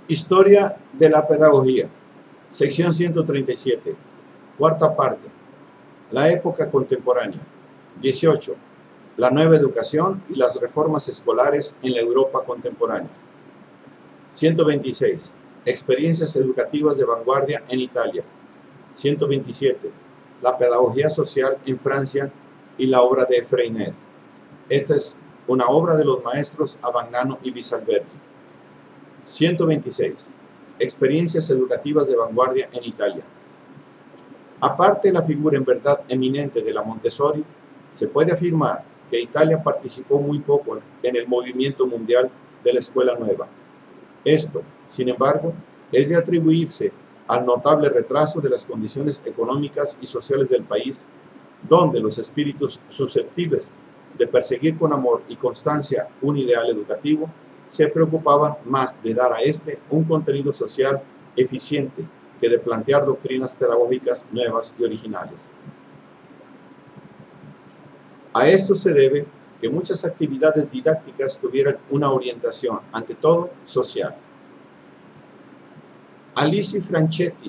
Historia de la pedagogía, sección 137, cuarta parte, la época contemporánea. 18. La nueva educación y las reformas escolares en la Europa contemporánea. 126. Experiencias educativas de vanguardia en Italia. 127. La pedagogía social en Francia y la obra de Freinet. Esta es una obra de los maestros Abagnano y Bisalberti. 126. Experiencias educativas de vanguardia en Italia. Aparte de la figura en verdad eminente de la Montessori, se puede afirmar que Italia participó muy poco en el movimiento mundial de la escuela nueva. Esto, sin embargo, es de atribuirse al notable retraso de las condiciones económicas y sociales del país, donde los espíritus susceptibles de perseguir con amor y constancia un ideal educativo se preocupaban más de dar a este un contenido social eficiente que de plantear doctrinas pedagógicas nuevas y originales. A esto se debe que muchas actividades didácticas tuvieran una orientación, ante todo, social. Alisi Franchetti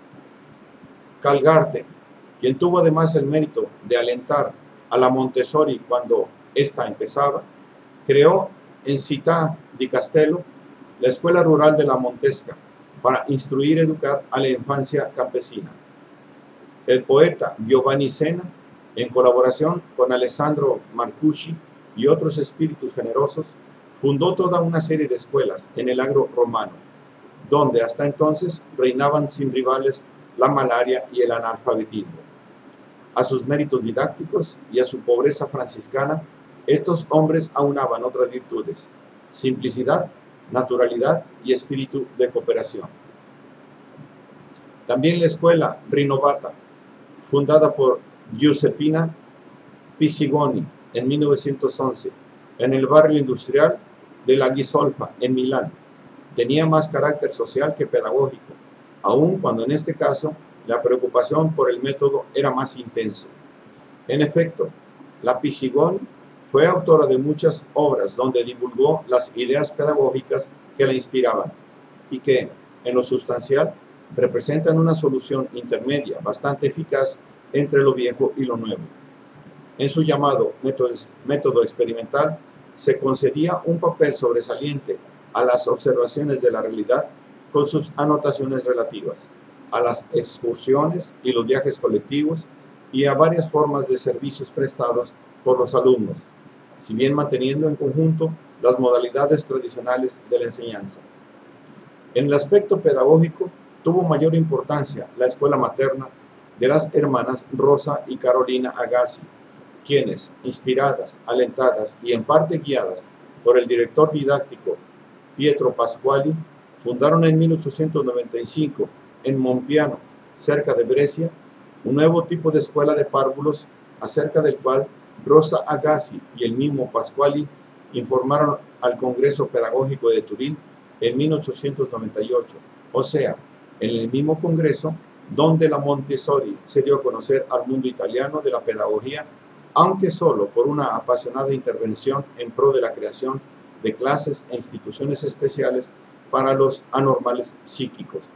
Calgarte, quien tuvo además el mérito de alentar a la Montessori cuando ésta empezaba, creó en Città di Castello la Escuela Rural de la Montesca para instruir y educar a la infancia campesina. El poeta Giovanni Sena, en colaboración con Alessandro Marcusci y otros espíritus generosos, fundó toda una serie de escuelas en el agro romano, donde hasta entonces reinaban sin rivales la malaria y el analfabetismo. A sus méritos didácticos y a su pobreza franciscana, estos hombres aunaban otras virtudes: simplicidad, naturalidad y espíritu de cooperación. También la escuela Rinnovata, fundada por Giuseppina Pizzigoni en 1911 en el barrio industrial de la Ghisolfa en Milán, tenía más carácter social que pedagógico, aun cuando en este caso la preocupación por el método era más intenso. En efecto, la Pizzigoni fue autora de muchas obras donde divulgó las ideas pedagógicas que la inspiraban y que, en lo sustancial, representan una solución intermedia bastante eficaz entre lo viejo y lo nuevo. En su llamado método experimental se concedía un papel sobresaliente a las observaciones de la realidad con sus anotaciones relativas a las excursiones y los viajes colectivos y a varias formas de servicios prestados por los alumnos, si bien manteniendo en conjunto las modalidades tradicionales de la enseñanza. En el aspecto pedagógico tuvo mayor importancia la escuela materna de las hermanas Rosa y Carolina Agassi, quienes, inspiradas, alentadas y en parte guiadas por el director didáctico Pietro Pasquali, fundaron en 1895 en Monpiano, cerca de Brescia, un nuevo tipo de escuela de párvulos acerca del cual Rosa Agassi y el mismo Pasquali informaron al Congreso Pedagógico de Turín en 1898, o sea, en el mismo congreso donde la Montessori se dio a conocer al mundo italiano de la pedagogía, aunque solo por una apasionada intervención en pro de la creación de clases e instituciones especiales para los anormales psíquicos.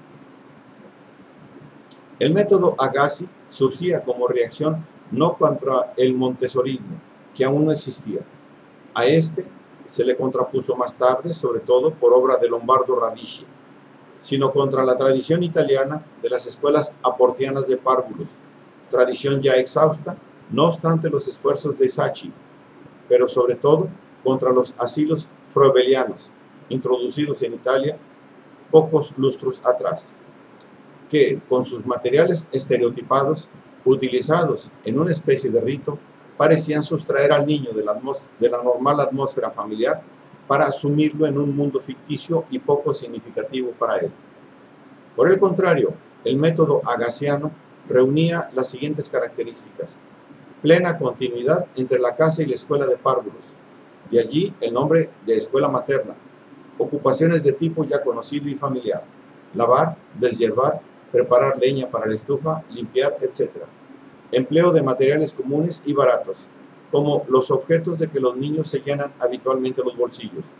El método Agassi surgía como reacción no contra el montessorismo, que aún no existía. A este se le contrapuso más tarde, sobre todo por obra de Lombardo Radici, sino contra la tradición italiana de las escuelas aportianas de párvulos, tradición ya exhausta, no obstante los esfuerzos de Sacchi, pero sobre todo contra los asilos froebelianos, introducidos en Italia pocos lustros atrás, que, con sus materiales estereotipados, utilizados en una especie de rito, parecían sustraer al niño de la normal atmósfera familiar para asumirlo en un mundo ficticio y poco significativo para él. Por el contrario, el método agassiano reunía las siguientes características: plena continuidad entre la casa y la escuela de párvulos, de allí el nombre de escuela materna, ocupaciones de tipo ya conocido y familiar: lavar, deshiervar, preparar leña para la estufa, limpiar, etc. Empleo de materiales comunes y baratos, como los objetos de que los niños se llenan habitualmente los bolsillos,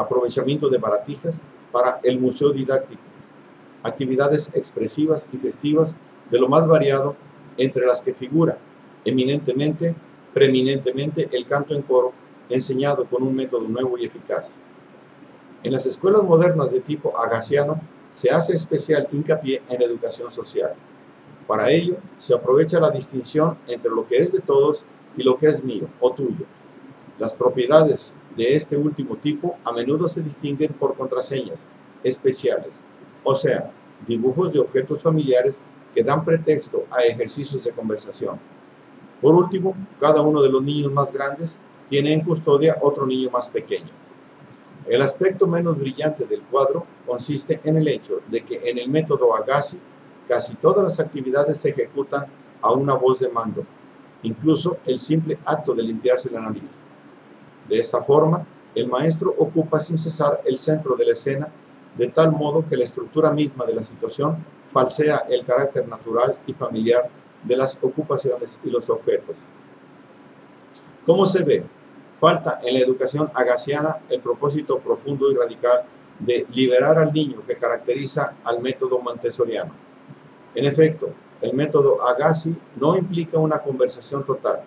aprovechamiento de baratijas para el museo didáctico, actividades expresivas y festivas de lo más variado, entre las que figura preeminentemente el canto en coro, enseñado con un método nuevo y eficaz. En las escuelas modernas de tipo agassiano se hace especial hincapié en la educación social. Para ello, se aprovecha la distinción entre lo que es de todos y lo que es mío o tuyo. Las propiedades de este último tipo a menudo se distinguen por contraseñas especiales, o sea, dibujos de objetos familiares que dan pretexto a ejercicios de conversación. Por último, cada uno de los niños más grandes tiene en custodia otro niño más pequeño. El aspecto menos brillante del cuadro consiste en el hecho de que en el método Agassi casi todas las actividades se ejecutan a una voz de mando, incluso el simple acto de limpiarse la nariz. De esta forma, el maestro ocupa sin cesar el centro de la escena, de tal modo que la estructura misma de la situación falsea el carácter natural y familiar de las ocupaciones y los objetos. ¿Cómo se ve? Falta en la educación agassiana el propósito profundo y radical de liberar al niño que caracteriza al método montessoriano. En efecto, el método Agassi no implica una conversión total,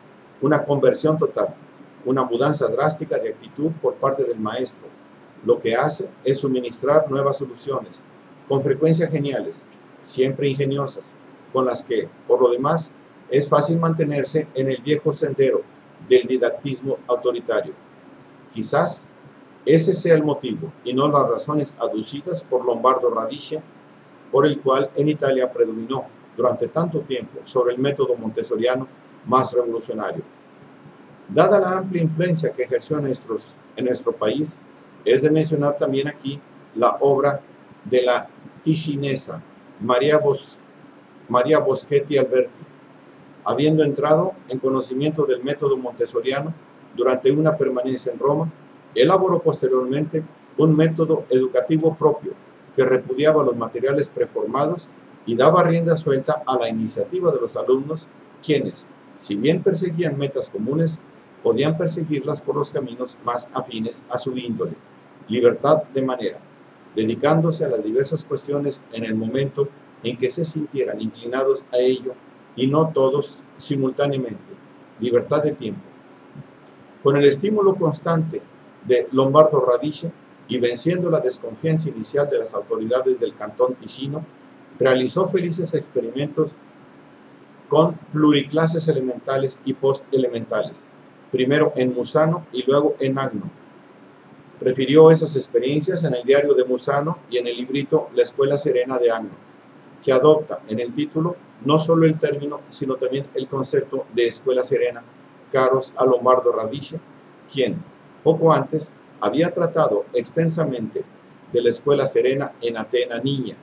una mudanza drástica de actitud por parte del maestro. Lo que hace es suministrar nuevas soluciones, con frecuencia geniales, siempre ingeniosas, con las que, por lo demás, es fácil mantenerse en el viejo sendero del didactismo autoritario. Quizás ese sea el motivo, y no las razones aducidas por Lombardo Radice, por el cual en Italia predominó durante tanto tiempo sobre el método montessoriano más revolucionario. Dada la amplia influencia que ejerció en nuestro país, es de mencionar también aquí la obra de la ticinesa Maria Boschetti Alberti. Habiendo entrado en conocimiento del método montessoriano durante una permanencia en Roma, elaboró posteriormente un método educativo propio que repudiaba los materiales preformados y daba rienda suelta a la iniciativa de los alumnos, quienes, si bien perseguían metas comunes, podían perseguirlas por los caminos más afines a su índole. Libertad de manera, dedicándose a las diversas cuestiones en el momento en que se sintieran inclinados a ello, y no todos simultáneamente. Libertad de tiempo. Con el estímulo constante de Lombardo Radice y venciendo la desconfianza inicial de las autoridades del Cantón Ticino, realizó felices experimentos con pluriclases elementales y postelementales, primero en Musano y luego en Agno. Refirió esas experiencias en el diario de Musano y en el librito La Escuela Serena de Agno, que adopta en el título no solo el término, sino también el concepto de escuela serena, caros a Lombardo Radice, quien, poco antes, había tratado extensamente de la escuela serena en Atena Niña,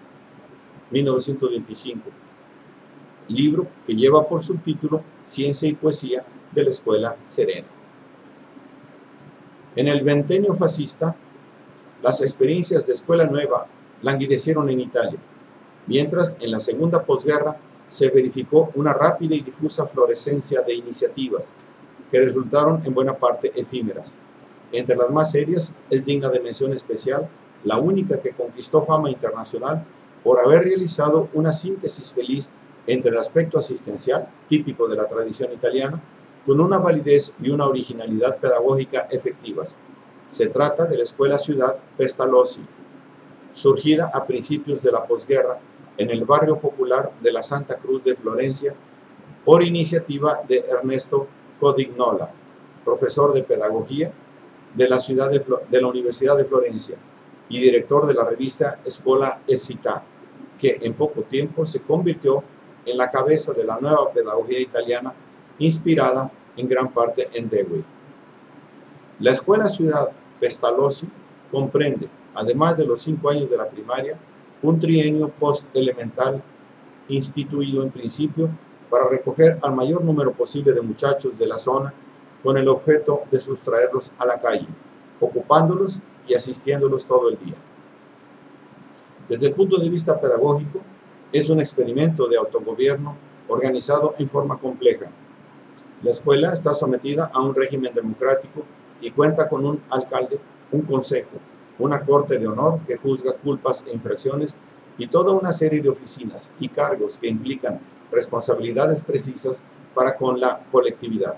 1925, libro que lleva por subtítulo Ciencia y Poesía de la Escuela Serena. En el ventenio fascista, las experiencias de escuela nueva languidecieron en Italia, mientras en la segunda posguerra se verificó una rápida y difusa florescencia de iniciativas que resultaron en buena parte efímeras. Entre las más serias es digna de mención especial la única que conquistó fama internacional por haber realizado una síntesis feliz entre el aspecto asistencial, típico de la tradición italiana, con una validez y una originalidad pedagógica efectivas. Se trata de la Escuela Ciudad Pestalozzi, surgida a principios de la posguerra en el barrio popular de la Santa Cruz de Florencia, por iniciativa de Ernesto Codignola, profesor de pedagogía de la Universidad de Florencia y director de la revista Scuola e Città, que en poco tiempo se convirtió en la cabeza de la nueva pedagogía italiana, inspirada en gran parte en Dewey. La Escuela Ciudad Pestalozzi comprende, además de los 5 años de la primaria, un trienio postelemental instituido en principio para recoger al mayor número posible de muchachos de la zona con el objeto de sustraerlos a la calle, ocupándolos y asistiéndolos todo el día. Desde el punto de vista pedagógico, es un experimento de autogobierno organizado en forma compleja. La escuela está sometida a un régimen democrático y cuenta con un alcalde, un consejo, una corte de honor que juzga culpas e infracciones y toda una serie de oficinas y cargos que implican responsabilidades precisas para con la colectividad.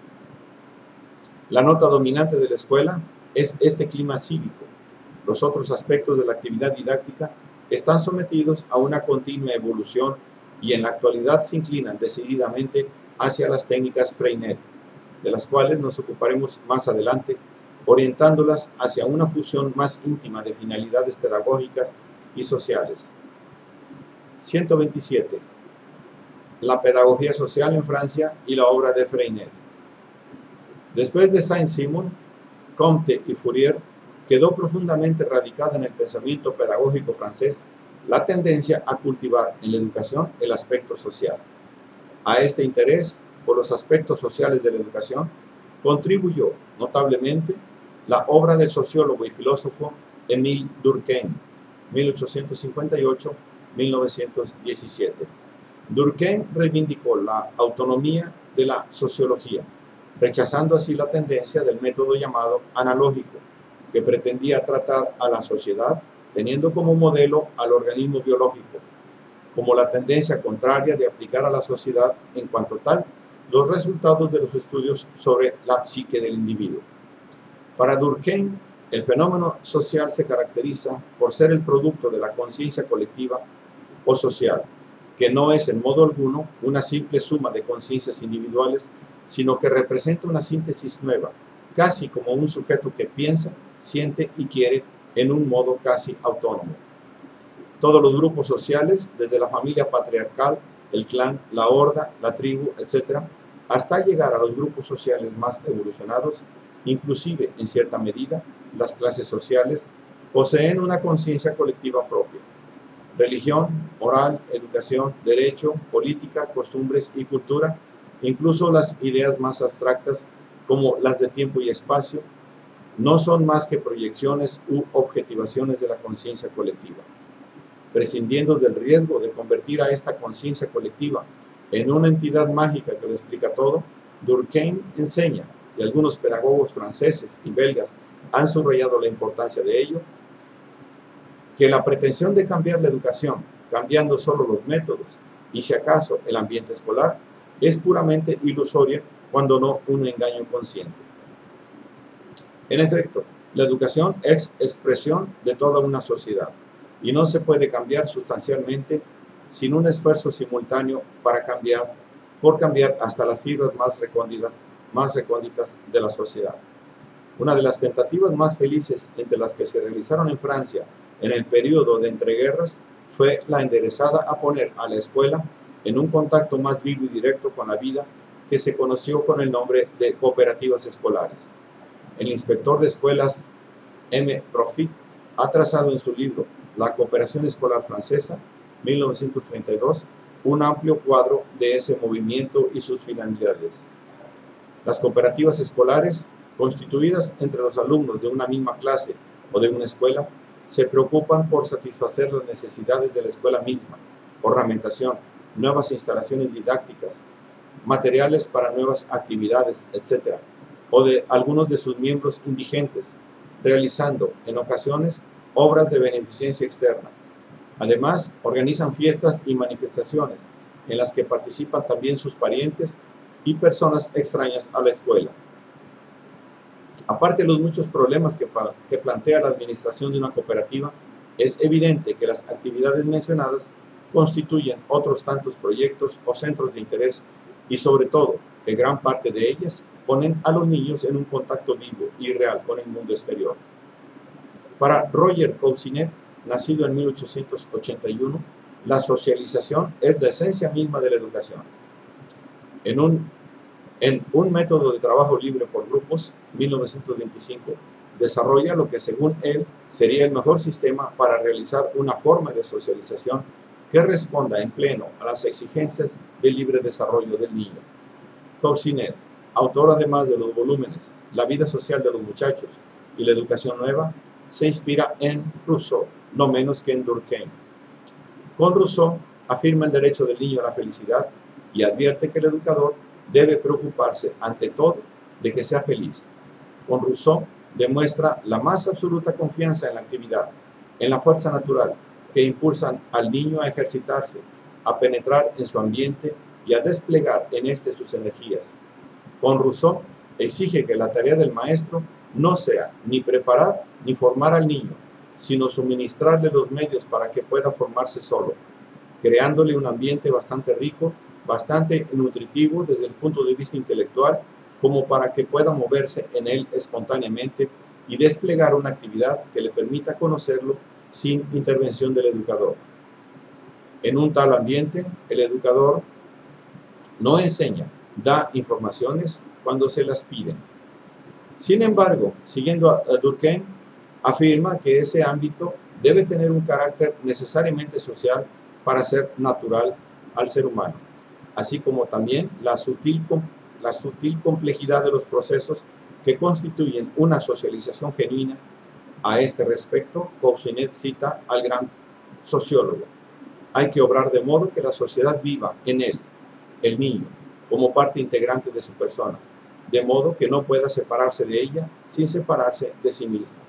La nota dominante de la escuela es este clima cívico. Los otros aspectos de la actividad didáctica están sometidos a una continua evolución y en la actualidad se inclinan decididamente hacia las técnicas Freinet, de las cuales nos ocuparemos más adelante, orientándolas hacia una fusión más íntima de finalidades pedagógicas y sociales. 127. La pedagogía social en Francia y la obra de Freinet. Después de Saint-Simon, Comte y Fourier, quedó profundamente radicada en el pensamiento pedagógico francés la tendencia a cultivar en la educación el aspecto social. A este interés por los aspectos sociales de la educación contribuyó notablemente la obra del sociólogo y filósofo Émile Durkheim, 1858-1917. Durkheim reivindicó la autonomía de la sociología, rechazando así la tendencia del método llamado analógico, que pretendía tratar a la sociedad teniendo como modelo al organismo biológico, como la tendencia contraria de aplicar a la sociedad en cuanto tal los resultados de los estudios sobre la psique del individuo. Para Durkheim, el fenómeno social se caracteriza por ser el producto de la conciencia colectiva o social, que no es en modo alguno una simple suma de conciencias individuales, sino que representa una síntesis nueva, casi como un sujeto que piensa, siente y quiere en un modo casi autónomo. Todos los grupos sociales, desde la familia patriarcal, el clan, la horda, la tribu, etc., hasta llegar a los grupos sociales más evolucionados, inclusive en cierta medida, las clases sociales, poseen una conciencia colectiva propia. Religión, moral, educación, derecho, política, costumbres y cultura, incluso las ideas más abstractas como las de tiempo y espacio, no son más que proyecciones u objetivaciones de la conciencia colectiva. Prescindiendo del riesgo de convertir a esta conciencia colectiva en una entidad mágica que lo explica todo, Durkheim enseña, y algunos pedagogos franceses y belgas han subrayado la importancia de ello, que la pretensión de cambiar la educación, cambiando solo los métodos y si acaso el ambiente escolar, es puramente ilusoria, cuando no un engaño consciente. En efecto, la educación es expresión de toda una sociedad y no se puede cambiar sustancialmente sin un esfuerzo simultáneo por cambiar hasta las fibras más recónditas de la sociedad. Una de las tentativas más felices entre las que se realizaron en Francia en el periodo de entreguerras fue la enderezada a poner a la escuela en un contacto más vivo y directo con la vida que se conoció con el nombre de cooperativas escolares. El inspector de escuelas M. Profit ha trazado en su libro La cooperación escolar francesa, 1932, un amplio cuadro de ese movimiento y sus finalidades. Las cooperativas escolares, constituidas entre los alumnos de una misma clase o de una escuela, se preocupan por satisfacer las necesidades de la escuela misma, ornamentación, nuevas instalaciones didácticas, materiales para nuevas actividades, etc., o de algunos de sus miembros indigentes, realizando, en ocasiones, obras de beneficencia externa. Además, organizan fiestas y manifestaciones, en las que participan también sus parientes y personas extrañas a la escuela. Aparte de los muchos problemas que plantea la administración de una cooperativa, es evidente que las actividades mencionadas constituyen otros tantos proyectos o centros de interés y sobre todo que gran parte de ellas ponen a los niños en un contacto vivo y real con el mundo exterior. Para Roger Cousinet, nacido en 1881, la socialización es la esencia misma de la educación. En un método de trabajo libre por grupos, 1925, desarrolla lo que según él sería el mejor sistema para realizar una forma de socialización que responda en pleno a las exigencias del libre desarrollo del niño. Cousinet, autor además de los volúmenes La vida social de los muchachos y La educación nueva, se inspira en Rousseau, no menos que en Durkheim. Con Rousseau afirma el derecho del niño a la felicidad y advierte que el educador debe preocuparse ante todo de que sea feliz. Con Rousseau demuestra la más absoluta confianza en la actividad, en la fuerza natural, que impulsan al niño a ejercitarse, a penetrar en su ambiente y a desplegar en éste sus energías. Con Rousseau exige que la tarea del maestro no sea ni preparar ni formar al niño, sino suministrarle los medios para que pueda formarse solo, creándole un ambiente bastante rico, bastante nutritivo desde el punto de vista intelectual, como para que pueda moverse en él espontáneamente y desplegar una actividad que le permita conocerlo sin intervención del educador. En un tal ambiente, el educador no enseña, da informaciones cuando se las piden. Sin embargo, siguiendo a Durkheim, afirma que ese ámbito debe tener un carácter necesariamente social para ser natural al ser humano, así como también la sutil complejidad de los procesos que constituyen una socialización genuina. A este respecto, Cousinet cita al gran sociólogo: hay que obrar de modo que la sociedad viva en él, el niño, como parte integrante de su persona, de modo que no pueda separarse de ella sin separarse de sí mismo.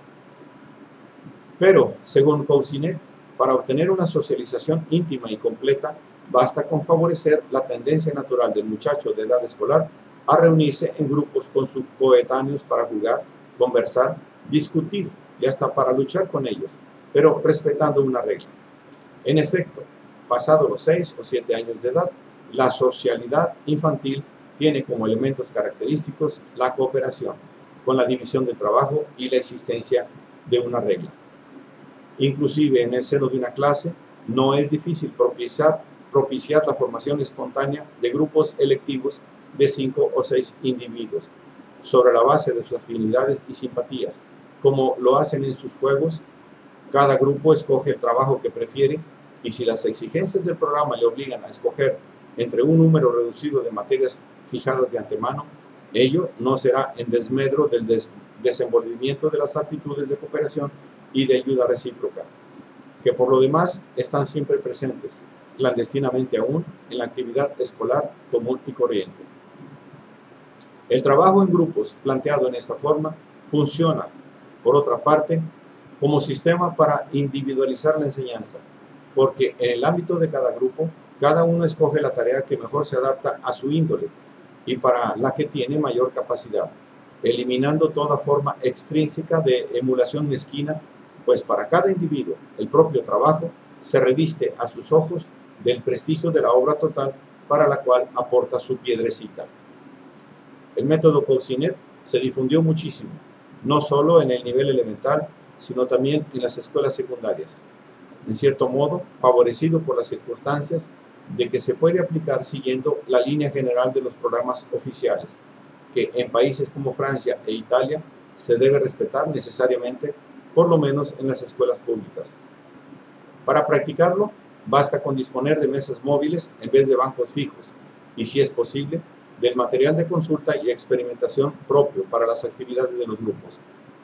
Pero, según Cousinet, para obtener una socialización íntima y completa, basta con favorecer la tendencia natural del muchacho de edad escolar a reunirse en grupos con sus coetáneos para jugar, conversar, discutir y hasta para luchar con ellos, pero respetando una regla. En efecto, pasados los 6 o 7 años de edad, la socialidad infantil tiene como elementos característicos la cooperación, con la división del trabajo y la existencia de una regla. Inclusive en el seno de una clase, no es difícil propiciar la formación espontánea de grupos electivos de 5 o 6 individuos, sobre la base de sus afinidades y simpatías, como lo hacen en sus juegos. Cada grupo escoge el trabajo que prefiere, y si las exigencias del programa le obligan a escoger entre un número reducido de materias fijadas de antemano, ello no será en desmedro del desenvolvimiento de las aptitudes de cooperación y de ayuda recíproca, que por lo demás están siempre presentes, clandestinamente aún, en la actividad escolar común y corriente. El trabajo en grupos planteado en esta forma funciona, por otra parte, como sistema para individualizar la enseñanza, porque en el ámbito de cada grupo, cada uno escoge la tarea que mejor se adapta a su índole y para la que tiene mayor capacidad, eliminando toda forma extrínseca de emulación mezquina, pues para cada individuo el propio trabajo se reviste a sus ojos del prestigio de la obra total para la cual aporta su piedrecita. El método Cousinet se difundió muchísimo, no solo en el nivel elemental, sino también en las escuelas secundarias, en cierto modo favorecido por las circunstancias de que se puede aplicar siguiendo la línea general de los programas oficiales, que en países como Francia e Italia se debe respetar necesariamente, por lo menos en las escuelas públicas. Para practicarlo, basta con disponer de mesas móviles en vez de bancos fijos, y si es posible, del material de consulta y experimentación propio para las actividades de los grupos.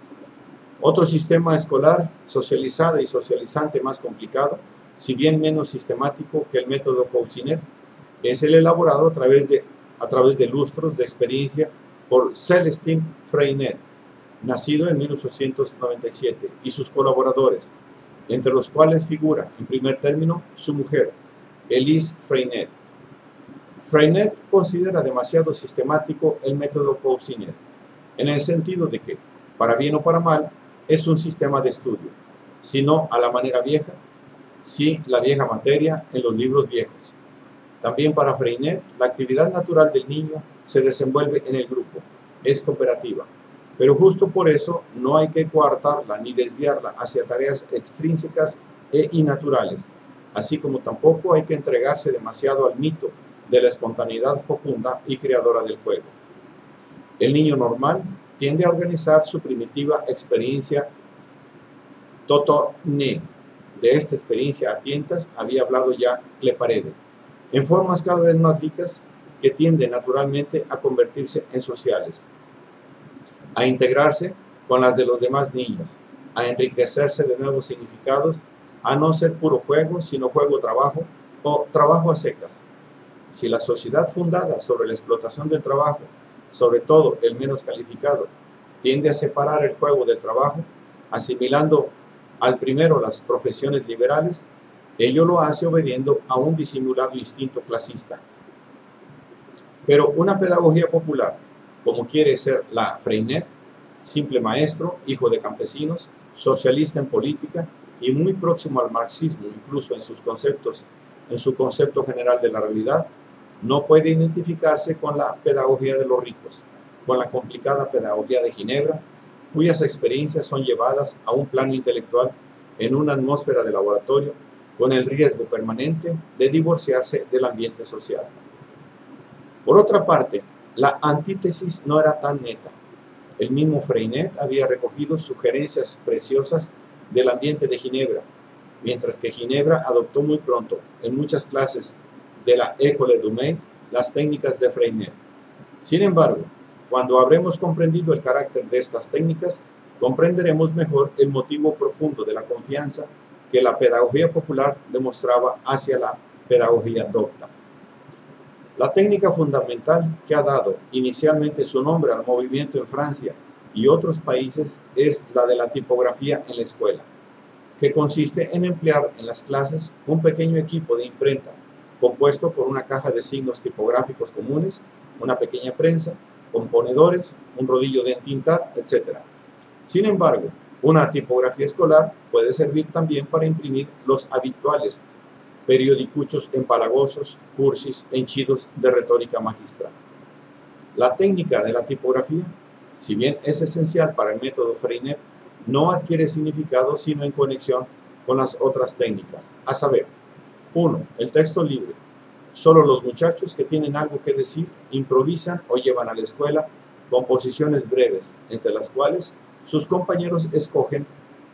Otro sistema escolar socializado y socializante más complicado, si bien menos sistemático que el método Cousinet, es el elaborado a través de lustros de experiencia por Célestin Freinet, nacido en 1897, y sus colaboradores, entre los cuales figura, en primer término, su mujer, Elise Freinet. Freinet considera demasiado sistemático el método Cousinet, en el sentido de que, para bien o para mal, es un sistema de estudio, sino a la manera vieja, sí la vieja materia en los libros viejos. También para Freinet, la actividad natural del niño se desenvuelve en el grupo, es cooperativa, pero justo por eso no hay que coartarla ni desviarla hacia tareas extrínsecas e innaturales, así como tampoco hay que entregarse demasiado al mito de la espontaneidad fecunda y creadora del juego. El niño normal tiende a organizar su primitiva experiencia toto-né. De esta experiencia a tientas había hablado ya Cleparede, en formas cada vez más ricas que tienden naturalmente a convertirse en sociales, a integrarse con las de los demás niños, a enriquecerse de nuevos significados, a no ser puro juego, sino juego-trabajo o trabajo a secas. Si la sociedad fundada sobre la explotación del trabajo, sobre todo el menos calificado, tiende a separar el juego del trabajo, asimilando al primero las profesiones liberales. Ello lo hace obediendo a un disimulado instinto clasista. Pero una pedagogía popular, como quiere ser la Freinet, simple maestro, hijo de campesinos, socialista en política y muy próximo al marxismo, incluso en su concepto general de la realidad, no puede identificarse con la pedagogía de los ricos, con la complicada pedagogía de Ginebra, cuyas experiencias son llevadas a un plano intelectual en una atmósfera de laboratorio, con el riesgo permanente de divorciarse del ambiente social. Por otra parte, la antítesis no era tan neta. El mismo Freinet había recogido sugerencias preciosas del ambiente de Ginebra, mientras que Ginebra adoptó muy pronto, en muchas clases de la École du Maine, las técnicas de Freinet. Sin embargo, cuando habremos comprendido el carácter de estas técnicas, comprenderemos mejor el motivo profundo de la confianza que la pedagogía popular demostraba hacia la pedagogía docta. La técnica fundamental que ha dado inicialmente su nombre al movimiento en Francia y otros países es la de la tipografía en la escuela, que consiste en emplear en las clases un pequeño equipo de imprenta compuesto por una caja de signos tipográficos comunes, una pequeña prensa, componedores, un rodillo de entintar, etc. Sin embargo, una tipografía escolar puede servir también para imprimir los habituales periodicuchos empalagosos, cursis, henchidos de retórica magistral. La técnica de la tipografía, si bien es esencial para el método Freinet, no adquiere significado sino en conexión con las otras técnicas, a saber, 1. El texto libre. Solo los muchachos que tienen algo que decir improvisan o llevan a la escuela composiciones breves, entre las cuales sus compañeros escogen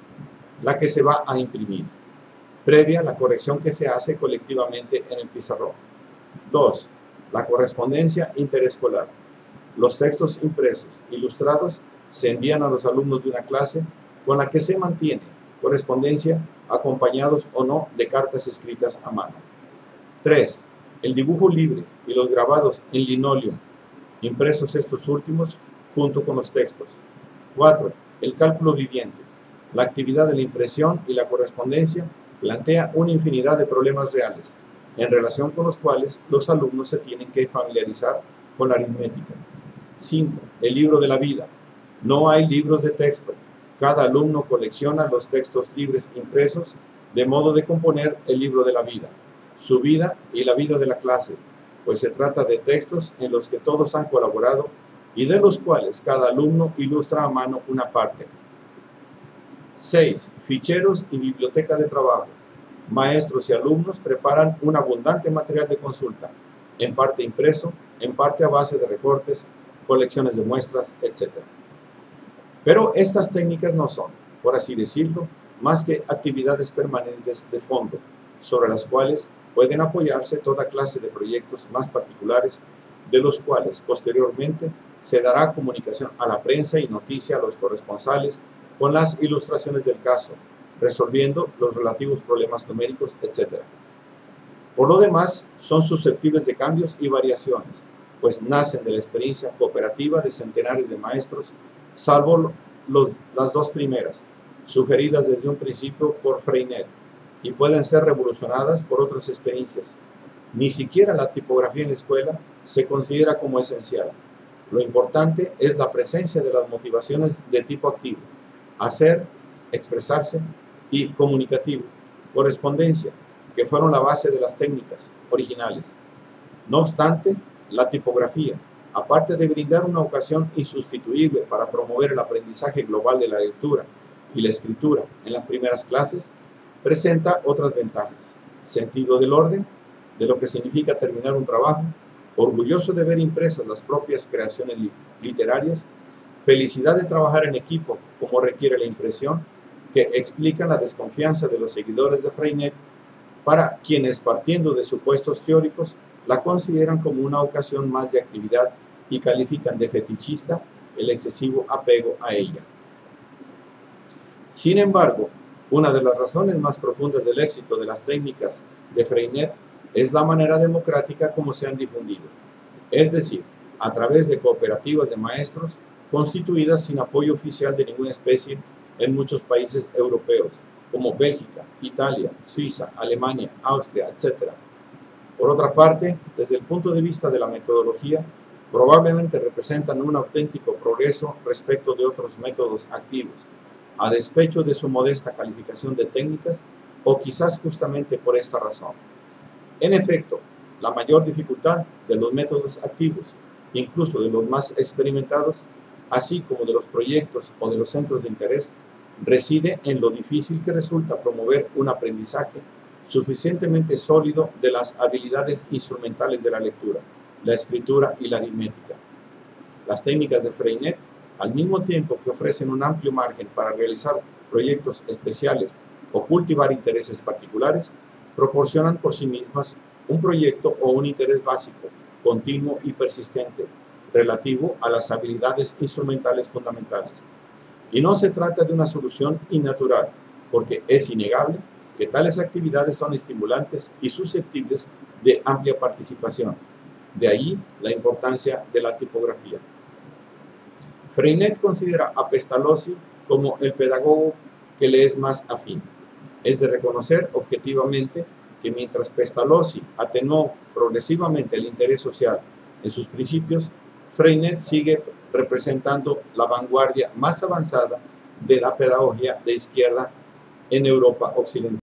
la que se va a imprimir, previa la corrección que se hace colectivamente en el pizarrón. 2. La correspondencia interescolar. Los textos impresos, ilustrados, se envían a los alumnos de una clase con la que se mantiene correspondencia, acompañados o no de cartas escritas a mano. 3. El dibujo libre y los grabados en linoleum, impresos estos últimos junto con los textos. 4. El cálculo viviente. La actividad de la impresión y la correspondencia plantea una infinidad de problemas reales, en relación con los cuales los alumnos se tienen que familiarizar con la aritmética. 5. El libro de la vida. No hay libros de texto. Cada alumno colecciona los textos libres impresos de modo de componer el libro de la vida, su vida y la vida de la clase, pues se trata de textos en los que todos han colaborado y de los cuales cada alumno ilustra a mano una parte. 6. Ficheros y biblioteca de trabajo. Maestros y alumnos preparan un abundante material de consulta, en parte impreso, en parte a base de recortes, colecciones de muestras, etc. Pero estas técnicas no son, por así decirlo, más que actividades permanentes de fondo, sobre las cuales pueden apoyarse toda clase de proyectos más particulares, de los cuales posteriormente se dará comunicación a la prensa y noticia a los corresponsales con las ilustraciones del caso, resolviendo los relativos problemas numéricos, etc. Por lo demás, son susceptibles de cambios y variaciones, pues nacen de la experiencia cooperativa de centenares de maestros, salvo las dos primeras, sugeridas desde un principio por Freinet, y pueden ser revolucionadas por otras experiencias. Ni siquiera la tipografía en la escuela se considera como esencial. Lo importante es la presencia de las motivaciones de tipo activo, hacer, expresarse, y comunicativo, correspondencia, que fueron la base de las técnicas originales. No obstante, la tipografía, aparte de brindar una ocasión insustituible para promover el aprendizaje global de la lectura y la escritura en las primeras clases, presenta otras ventajas: sentido del orden, de lo que significa terminar un trabajo, orgulloso de ver impresas las propias creaciones literarias, felicidad de trabajar en equipo como requiere la impresión, que explican la desconfianza de los seguidores de Freinet, para quienes, partiendo de supuestos teóricos, la consideran como una ocasión más de actividad y califican de fetichista el excesivo apego a ella. Sin embargo, una de las razones más profundas del éxito de las técnicas de Freinet es la manera democrática como se han difundido, es decir, a través de cooperativas de maestros constituidas sin apoyo oficial de ninguna especie en muchos países europeos, como Bélgica, Italia, Suiza, Alemania, Austria, etc. Por otra parte, desde el punto de vista de la metodología, probablemente representan un auténtico progreso respecto de otros métodos activos, a despecho de su modesta calificación de técnicas, o quizás justamente por esta razón. En efecto, la mayor dificultad de los métodos activos, incluso de los más experimentados, así como de los proyectos o de los centros de interés, reside en lo difícil que resulta promover un aprendizaje suficientemente sólido de las habilidades instrumentales de la lectura, la escritura y la aritmética. Las técnicas de Freinet, al mismo tiempo que ofrecen un amplio margen para realizar proyectos especiales o cultivar intereses particulares, proporcionan por sí mismas un proyecto o un interés básico, continuo y persistente, relativo a las habilidades instrumentales fundamentales. Y no se trata de una solución innatural, porque es innegable que tales actividades son estimulantes y susceptibles de amplia participación. De ahí la importancia de la tipografía. Freinet considera a Pestalozzi como el pedagogo que le es más afín. Es de reconocer objetivamente que mientras Pestalozzi atenuó progresivamente el interés social en sus principios, Freinet sigue representando la vanguardia más avanzada de la pedagogía de izquierda en Europa occidental.